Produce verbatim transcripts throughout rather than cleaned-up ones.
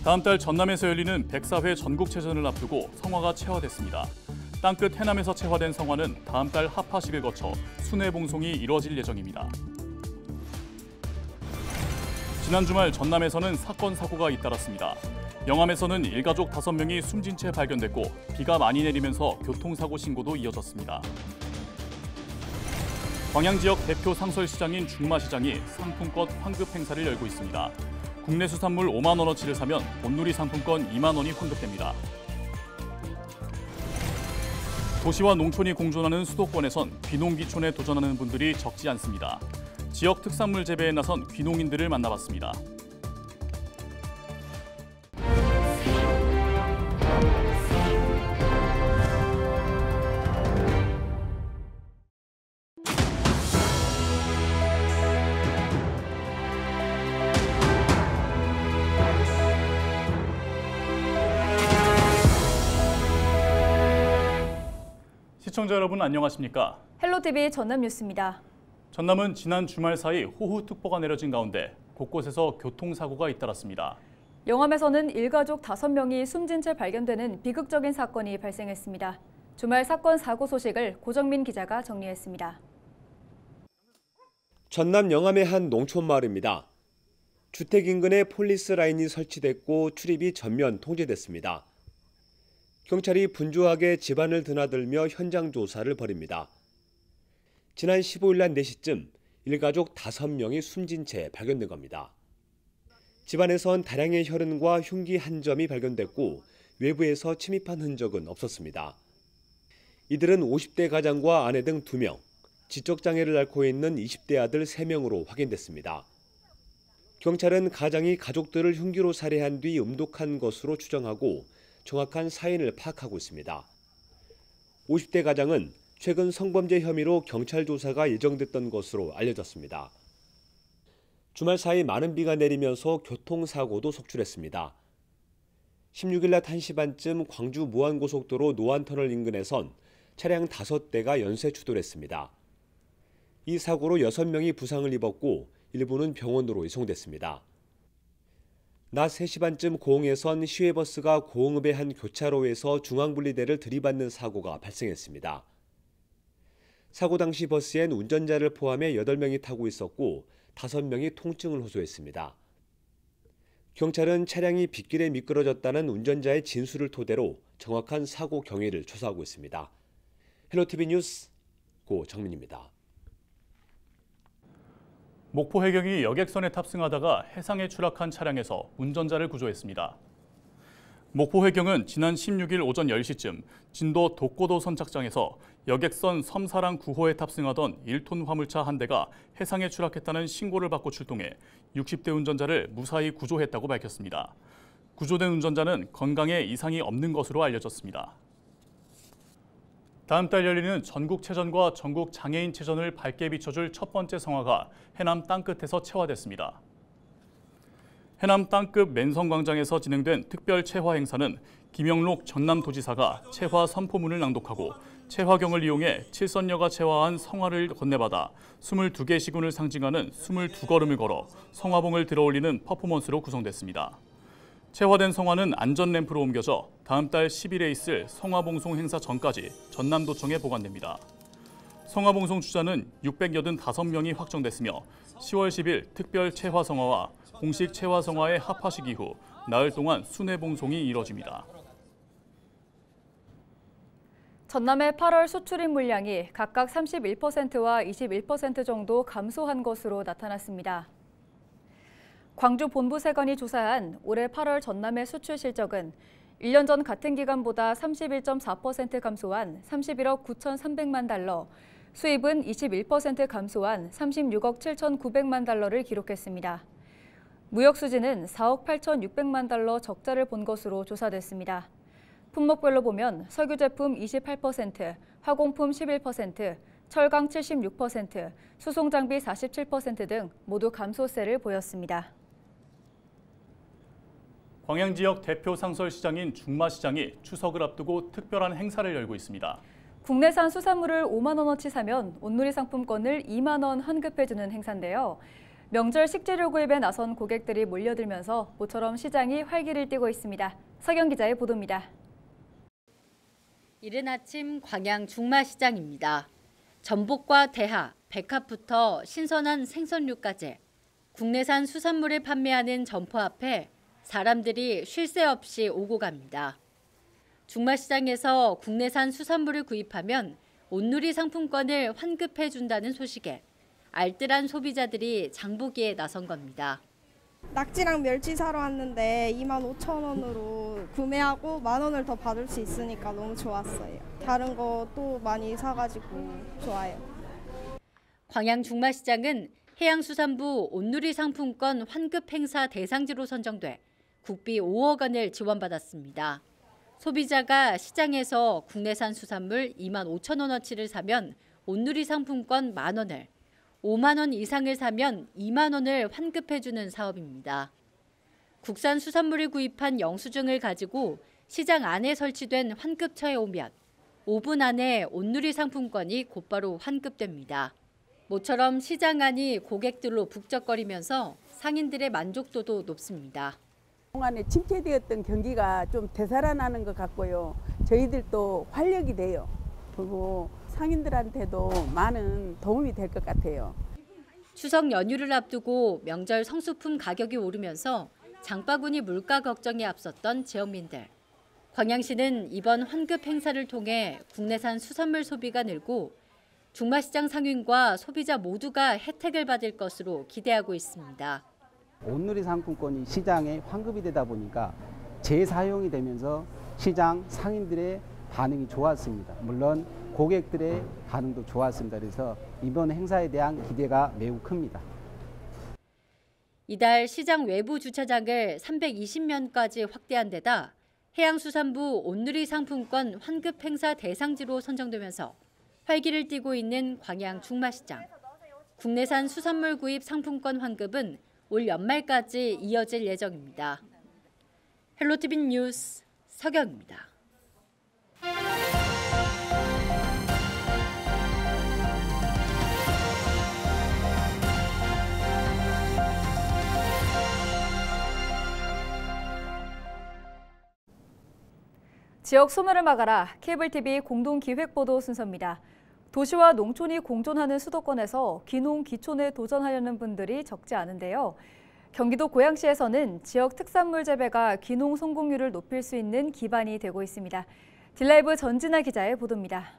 다음 달 전남에서 열리는 백사 회 전국체전을 앞두고 성화가 채화됐습니다. 땅끝 해남에서 채화된 성화는 다음 달 합파식을 거쳐 순회 봉송이 이뤄질 예정입니다. 지난 주말 전남에서는 사건 사고가 잇따랐습니다. 영암에서는 일가족 다섯 명이 숨진 채 발견됐고 비가 많이 내리면서 교통사고 신고도 이어졌습니다. 광양 지역 대표 상설시장인 중마시장이 상품권 환급 행사를 열고 있습니다. 국내 수산물 오만 원어치를 사면 온누리 상품권 이만 원이 환급됩니다. 도시와 농촌이 공존하는 수도권에선 귀농귀촌에 도전하는 분들이 적지 않습니다. 지역 특산물 재배에 나선 귀농인들을 만나봤습니다. 시청자 여러분 안녕하십니까? 헬로티비 전남 뉴스입니다. 전남은 지난 주말 사이 호우특보가 내려진 가운데 곳곳에서 교통사고가 잇따랐습니다. 영암에서는 일가족 다섯 명이 숨진 채 발견되는 비극적인 사건이 발생했습니다. 주말 사건 사고 소식을 고정민 기자가 정리했습니다. 전남 영암의 한 농촌 마을입니다. 주택 인근에 폴리스 라인이 설치됐고 출입이 전면 통제됐습니다. 경찰이 분주하게 집안을 드나들며 현장 조사를 벌입니다. 지난 십오일 낮 네 시쯤 일가족 다섯 명이 숨진 채 발견된 겁니다. 집안에선 다량의 혈흔과 흉기 한 점이 발견됐고 외부에서 침입한 흔적은 없었습니다. 이들은 오십 대 가장과 아내 등 두 명, 지적장애를 앓고 있는 이십 대 아들 세 명으로 확인됐습니다. 경찰은 가장이 가족들을 흉기로 살해한 뒤 음독한 것으로 추정하고 정확한 사인을 파악하고 있습니다. 오십 대 가장은 최근 성범죄 혐의로 경찰 조사가 예정됐던 것으로 알려졌습니다. 주말 사이 많은 비가 내리면서 교통사고도 속출했습니다. 십육일 낮 한 시 반쯤 광주 무안고속도로 노안터널 인근에선 차량 다섯 대가 연쇄 추돌했습니다. 이 사고로 여섯 명이 부상을 입었고 일부는 병원으로 이송됐습니다. 낮 세 시 반쯤 고흥에선 시외버스가 고흥읍의 한 교차로에서 중앙분리대를 들이받는 사고가 발생했습니다. 사고 당시 버스엔 운전자를 포함해 여덟 명이 타고 있었고 다섯 명이 통증을 호소했습니다. 경찰은 차량이 빗길에 미끄러졌다는 운전자의 진술을 토대로 정확한 사고 경위를 조사하고 있습니다. 헬로티비 뉴스 고정민입니다. 목포 해경이 여객선에 탑승하다가 해상에 추락한 차량에서 운전자를 구조했습니다. 목포 해경은 지난 십육일 오전 열 시쯤 진도 독고도 선착장에서 여객선 섬사랑 구 호에 탑승하던 일 톤 화물차 한 대가 해상에 추락했다는 신고를 받고 출동해 육십 대 운전자를 무사히 구조했다고 밝혔습니다. 구조된 운전자는 건강에 이상이 없는 것으로 알려졌습니다. 다음 달 열리는 전국체전과 전국장애인체전을 밝게 비춰줄 첫 번째 성화가 해남 땅끝에서 채화됐습니다. 해남 땅끝 맨성광장에서 진행된 특별 채화 행사는 김영록 전남도지사가 채화 선포문을 낭독하고 채화경을 이용해 칠선녀가 채화한 성화를 건네받아 스물두 개 시군을 상징하는 스물두 걸음을 걸어 성화봉을 들어올리는 퍼포먼스로 구성됐습니다. 채화된 성화는 안전램프로 옮겨져 다음 달 십일에 있을 성화봉송 행사 전까지 전남도청에 보관됩니다. 성화봉송 주자는 육백팔십오 명이 확정됐으며 시월 십일 특별 채화 성화와 공식 채화 성화의 합파식 이후 나흘 동안 순회 봉송이 이뤄집니다. 전남의 팔월 수출입 물량이 각각 삼십일 퍼센트와 이십일 퍼센트 정도 감소한 것으로 나타났습니다. 광주 본부세관이 조사한 올해 팔월 전남의 수출 실적은 일 년 전 같은 기간보다 삼십일 점 사 퍼센트 감소한 삼십일억 구천삼백만 달러, 수입은 이십일 퍼센트 감소한 삼십육억 칠천구백만 달러를 기록했습니다. 무역 수지는 사억 팔천육백만 달러 적자를 본 것으로 조사됐습니다. 품목별로 보면 석유 제품 이십팔 퍼센트, 화공품 십일 퍼센트, 철강 칠십육 퍼센트, 수송 장비 사십칠 퍼센트 등 모두 감소세를 보였습니다. 광양 지역 대표 상설시장인 중마시장이 추석을 앞두고 특별한 행사를 열고 있습니다. 국내산 수산물을 오만 원어치 사면 온누리 상품권을 이만 원 환급해주는 행사인데요. 명절 식재료 구입에 나선 고객들이 몰려들면서 모처럼 시장이 활기를 띠고 있습니다. 서경 기자의 보도입니다. 이른 아침 광양 중마시장입니다. 전복과 대하, 백합부터 신선한 생선류까지 국내산 수산물을 판매하는 점포 앞에 사람들이 쉴 새 없이 오고 갑니다. 중마시장에서 국내산 수산물을 구입하면 온누리 상품권을 환급해준다는 소식에 알뜰한 소비자들이 장보기에 나선 겁니다. 낙지랑 멸치 사러 왔는데 이만 오천 원으로 구매하고 만 원을 더 받을 수 있으니까 너무 좋았어요. 다른 거 또 많이 사가지고 좋아요. 광양 중마시장은 해양수산부 온누리 상품권 환급 행사 대상지로 선정돼 국비 오억 원을 지원받았습니다. 소비자가 시장에서 국내산 수산물 이만 오천 원어치를 사면 온누리 상품권 만 원을, 오만 원 이상을 사면 이만 원을 환급해주는 사업입니다. 국산 수산물을 구입한 영수증을 가지고 시장 안에 설치된 환급처에 오면 오 분 안에 온누리 상품권이 곧바로 환급됩니다. 모처럼 시장 안이 고객들로 북적거리면서 상인들의 만족도도 높습니다. 그동안에 침체되었던 경기가 좀 되살아나는 것 같고요. 저희들도 활력이 돼요. 그리고 상인들한테도 많은 도움이 될 것 같아요. 추석 연휴를 앞두고 명절 성수품 가격이 오르면서 장바구니 물가 걱정이 앞섰던 지역민들. 광양시는 이번 환급 행사를 통해 국내산 수산물 소비가 늘고 중마시장 상인과 소비자 모두가 혜택을 받을 것으로 기대하고 있습니다. 온누리 상품권이 시장에 환급이 되다 보니까 재사용이 되면서 시장 상인들의 반응이 좋았습니다. 물론 고객들의 반응도 좋았습니다. 그래서 이번 행사에 대한 기대가 매우 큽니다. 이달 시장 외부 주차장을 삼백이십 면까지 확대한 데다 해양수산부 온누리 상품권 환급 행사 대상지로 선정되면서 활기를 띠고 있는 광양 중마시장. 국내산 수산물 구입 상품권 환급은 올 연말까지 이어질 예정입니다. 헬로티비 뉴스 서경입니다. 지역 소멸을 막아라. 케이블티비 공동기획보도 순서입니다. 도시와 농촌이 공존하는 수도권에서 귀농 귀촌에 도전하려는 분들이 적지 않은데요. 경기도 고양시에서는 지역 특산물 재배가 귀농 성공률을 높일 수 있는 기반이 되고 있습니다. 딜라이브 전진아 기자의 보도입니다.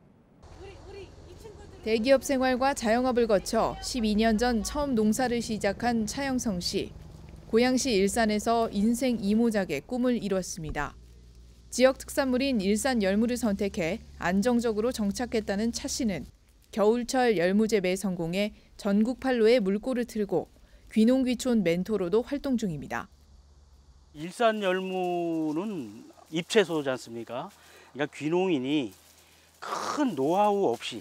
대기업 생활과 자영업을 거쳐 십이 년 전 처음 농사를 시작한 차영성 씨. 고양시 일산에서 인생 이모작의 꿈을 이뤘습니다. 지역 특산물인 일산 열무를 선택해 안정적으로 정착했다는 차 씨는 겨울철 열무 재배에 성공해 전국 판로에 물꼬를 틀고 귀농귀촌 멘토로도 활동 중입니다. 일산 열무는 잎채소지 않습니까? 그러니까 귀농인이 큰 노하우 없이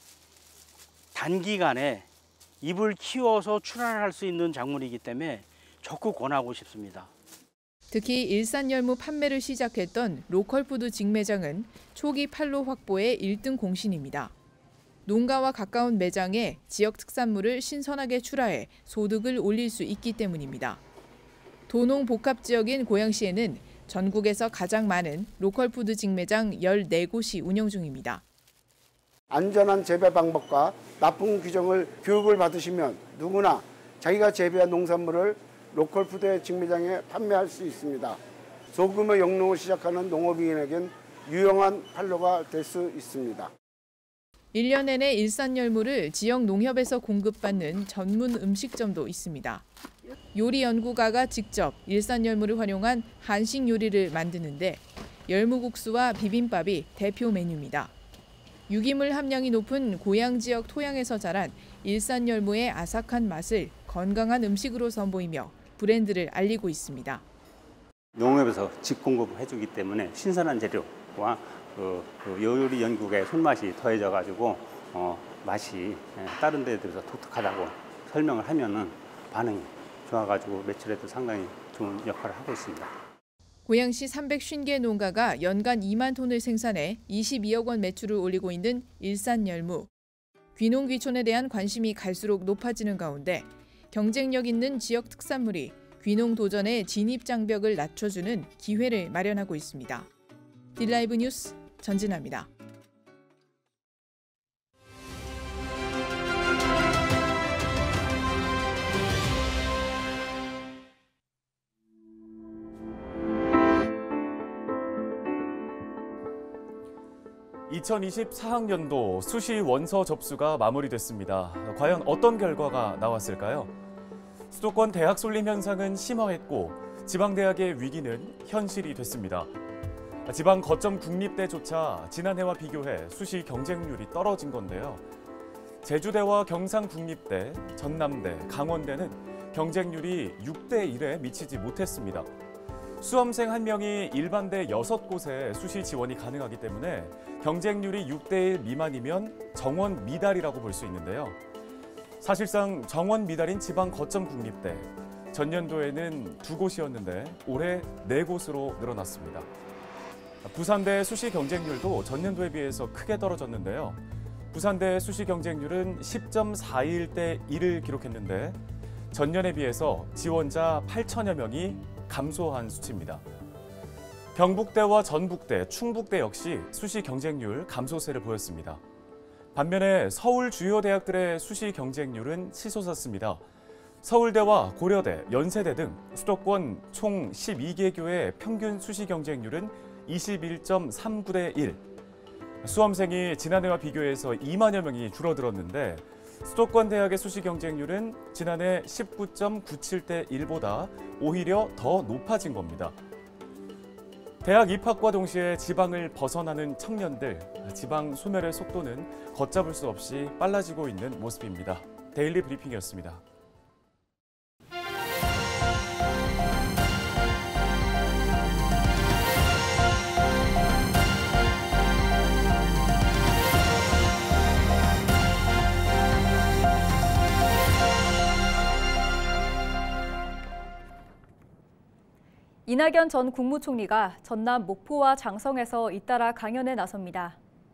단기간에 잎을 키워서 출하할 수 있는 작물이기 때문에 적극 권하고 싶습니다. 특히 일산 열무 판매를 시작했던 로컬푸드 직매장은 초기 판로 확보에 일 등 공신입니다. 농가와 가까운 매장에 지역 특산물을 신선하게 출하해 소득을 올릴 수 있기 때문입니다. 도농 복합 지역인 고양시에는 전국에서 가장 많은 로컬푸드 직매장 열네 곳이 운영 중입니다. 안전한 재배 방법과 납품 규정을 교육을 받으시면 누구나 자기가 재배한 농산물을 로컬푸드 직매장에 판매할 수 있습니다. 소규모 영농을 시작하는 농업인에겐 유용한 판로가 될 수 있습니다. 일 년 내내 일산 열무를 지역 농협에서 공급받는 전문 음식점도 있습니다. 요리 연구가가 직접 일산 열무를 활용한 한식 요리를 만드는데 열무국수와 비빔밥이 대표 메뉴입니다. 유기물 함량이 높은 고양 지역 토양에서 자란 일산 열무의 아삭한 맛을 건강한 음식으로 선보이며 브랜드를 알리고 있습니다. 농협에서 직공급을 해주기 때문에 신선한 재료와 그, 그 요리 연구가의 손맛이 더해져 가지고 어, 맛이 다른 데에 비해서 독특하다고 설명을 하면은 반응이 좋아가지고 매출에도 상당히 좋은 역할을 하고 있습니다. 고양시 삼백오십 개 농가가 연간 이만 톤을 생산해 이십이억 원 매출을 올리고 있는 일산 열무. 귀농귀촌에 대한 관심이 갈수록 높아지는 가운데 경쟁력 있는 지역 특산물이 귀농 도전의 진입 장벽을 낮춰주는 기회를 마련하고 있습니다. 딜라이브 뉴스 전진아입니다. 이천이십사 학년도 수시 원서 접수가 마무리됐습니다. 과연 어떤 결과가 나왔을까요? 수도권 대학 쏠림 현상은 심화했고 지방대학의 위기는 현실이 됐습니다. 지방 거점 국립대조차 지난해와 비교해 수시 경쟁률이 떨어진 건데요. 제주대와 경상국립대, 전남대, 강원대는 경쟁률이 육 대 일에 미치지 못했습니다. 수험생 한 명이 일반대 여섯 곳에 수시 지원이 가능하기 때문에 경쟁률이 육 대 일 미만이면 정원 미달이라고 볼 수 있는데요. 사실상 정원 미달인 지방 거점 국립대, 전년도에는 두 곳이었는데 올해 네 곳으로 늘어났습니다. 부산대 수시 경쟁률도 전년도에 비해서 크게 떨어졌는데요. 부산대 수시 경쟁률은 십 점 사일 대 일을 기록했는데 전년에 비해서 지원자 팔천여 명이 감소한 수치입니다. 경북대와 전북대, 충북대 역시 수시 경쟁률 감소세를 보였습니다. 반면에 서울 주요 대학들의 수시 경쟁률은 치솟았습니다. 서울대와 고려대, 연세대 등 수도권 총 십이 개교의 평균 수시 경쟁률은 이십일 점 삼구 대 일. 수험생이 지난해와 비교해서 이만여 명이 줄어들었는데 수도권 대학의 수시 경쟁률은 지난해 십구 점 구칠 대 일보다 오히려 더 높아진 겁니다. 대학 입학과 동시에 지방을 벗어나는 청년들, 지방 소멸의 속도는 걷잡을 수 없이 빨라지고 있는 모습입니다. 데일리 브리핑이었습니다. 이낙연 전 국무총리가 전남 목포와 장성에서 잇따라 강연에 나섭니다.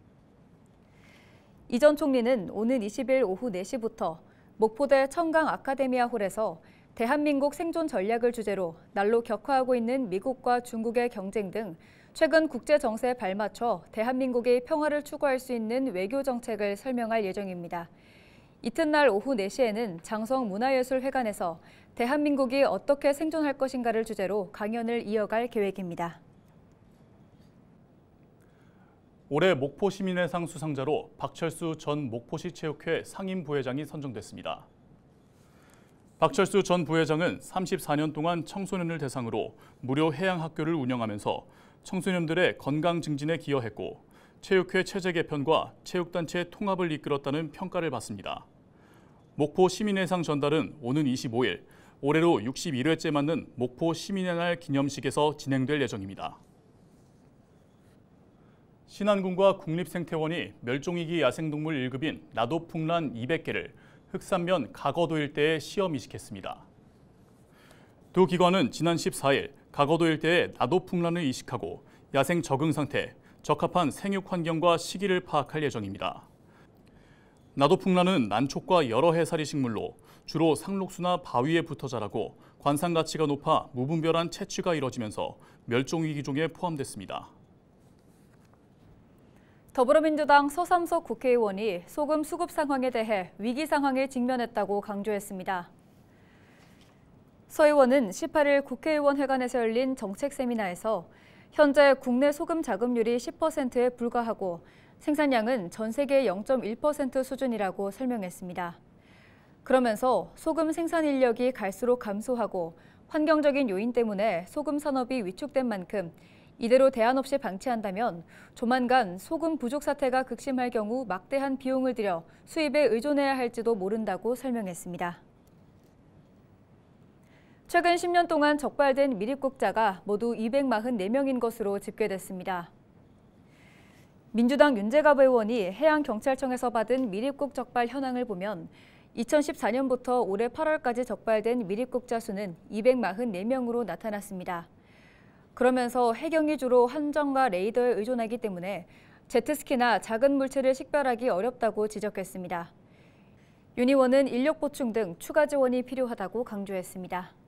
이 전 총리는 오는 이십일 오후 네 시부터 목포대 청강 아카데미아 홀에서 대한민국 생존 전략을 주제로 날로 격화하고 있는 미국과 중국의 경쟁 등 최근 국제 정세에 발맞춰 대한민국이 평화를 추구할 수 있는 외교 정책을 설명할 예정입니다. 이튿날 오후 네 시에는 장성문화예술회관에서 대한민국이 어떻게 생존할 것인가를 주제로 강연을 이어갈 계획입니다. 올해 목포 시민회상 수상자로 박철수 전 목포시 체육회 상임부회장이 선정됐습니다. 박철수 전 부회장은 삼십사 년 동안 청소년을 대상으로 무료 해양학교를 운영하면서 청소년들의 건강 증진에 기여했고 체육회 체제 개편과 체육단체 통합을 이끌었다는 평가를 받습니다. 목포 시민회상 전달은 오는 이십오 일, 올해로 육십일 회째 맞는 목포 시민의 날 기념식에서 진행될 예정입니다. 신안군과 국립생태원이 멸종위기 야생동물 일 급인 나도풍란 이백 개를 흑산면 가거도 일대에 시험 이식했습니다. 두 기관은 지난 십사 일 가거도 일대에 나도풍란을 이식하고 야생 적응 상태, 적합한 생육 환경과 시기를 파악할 예정입니다. 나도풍란은 난촉과 여러 해살이 식물로 주로 상록수나 바위에 붙어 자라고 관상 가치가 높아 무분별한 채취가 이뤄지면서 멸종위기종에 포함됐습니다. 더불어민주당 서삼석 국회의원이 소금 수급 상황에 대해 위기 상황에 직면했다고 강조했습니다. 서 의원은 십팔 일 국회의원회관에서 열린 정책 세미나에서 현재 국내 소금 자급률이 십 퍼센트에 불과하고 생산량은 전 세계 영 점 일 퍼센트 수준이라고 설명했습니다. 그러면서 소금 생산 인력이 갈수록 감소하고 환경적인 요인 때문에 소금 산업이 위축된 만큼 이대로 대안 없이 방치한다면 조만간 소금 부족 사태가 극심할 경우 막대한 비용을 들여 수입에 의존해야 할지도 모른다고 설명했습니다. 최근 십 년 동안 적발된 미립국자가 모두 이백사십사 명인 것으로 집계됐습니다. 민주당 윤재갑 의원이 해양경찰청에서 받은 미립국 적발 현황을 보면 이천십사 년부터 올해 팔월까지 적발된 미립국자 수는 이백사십사 명으로 나타났습니다. 그러면서 해경이 주로 함정과 레이더에 의존하기 때문에 제트스키나 작은 물체를 식별하기 어렵다고 지적했습니다. 윤 의원은 인력 보충 등 추가 지원이 필요하다고 강조했습니다.